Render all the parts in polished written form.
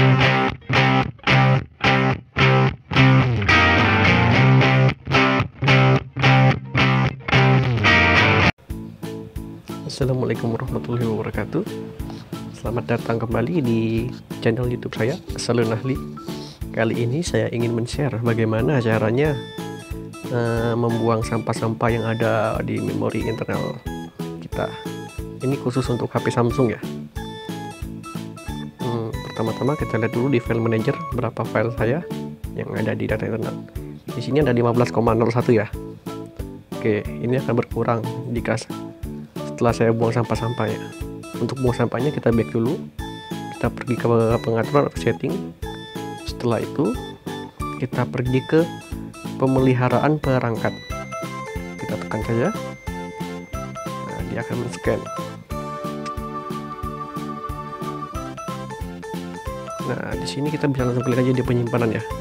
Assalamualaikum warahmatullahi wabarakatuh. Selamat datang kembali di channel YouTube saya, Salun Ahli. Kali ini saya ingin men-share bagaimana caranya membuang sampah-sampah yang ada di memori internal kita. Ini khusus untuk HP Samsung ya. Pertama-tama kita lihat dulu di file manager berapa file saya yang ada di data internal. Di sini ada 15,01 ya. Oke, ini akan berkurang jika setelah saya buang sampah-sampahnya. Untuk buang sampahnya kita back dulu, kita pergi ke pengaturan atau setting. Setelah itu kita pergi ke pemeliharaan perangkat, kita tekan saja. Nah, dia akan men-scan. Nah, di sini kita bisa langsung klik aja di penyimpanan ya.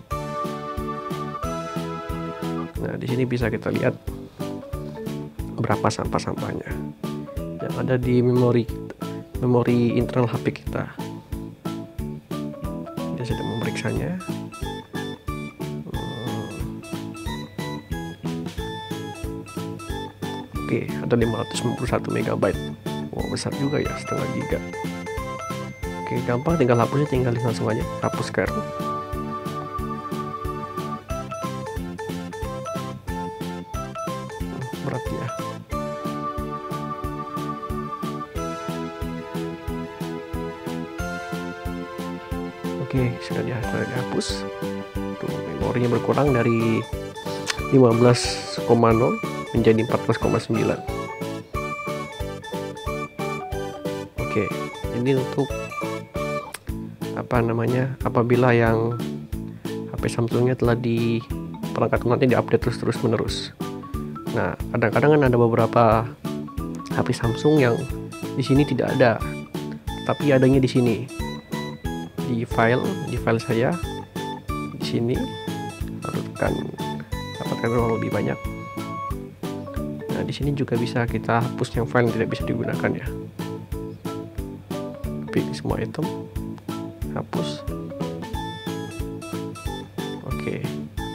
Nah, di sini bisa kita lihat berapa sampah-sampahnya yang ada di memori internal HP kita. Dia sedang memeriksanya. Oke, ada 591 MB. Wow, besar juga ya, setengah giga. Oke, gampang, tinggal hapusnya, tinggal langsung aja hapus sekarang. Berat ya. Oke, sudah dihapus. Tuh, memorinya berkurang dari 15,0 menjadi 14,9. Oke, ini untuk apabila yang HP Samsungnya telah di perangkat nanti diupdate terus menerus. Nah, kadang-kadang kan ada beberapa HP Samsung yang di sini tidak ada, tapi adanya di sini. Di file saya di sini harus dapatkan ruang lebih banyak. Nah, di sini juga bisa kita hapus yang file yang tidak bisa digunakan ya. Pilih semua item, hapus. Oke.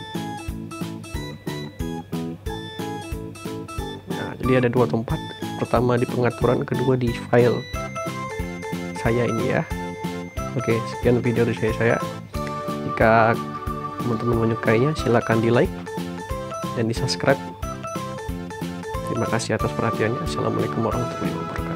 Nah, jadi ada dua tempat. Pertama di pengaturan, kedua di file saya ini ya. Oke, sekian video dari saya. Jika teman-teman menyukainya, silakan di like dan di subscribe. Terima kasih atas perhatiannya. Assalamualaikum warahmatullahi wabarakatuh.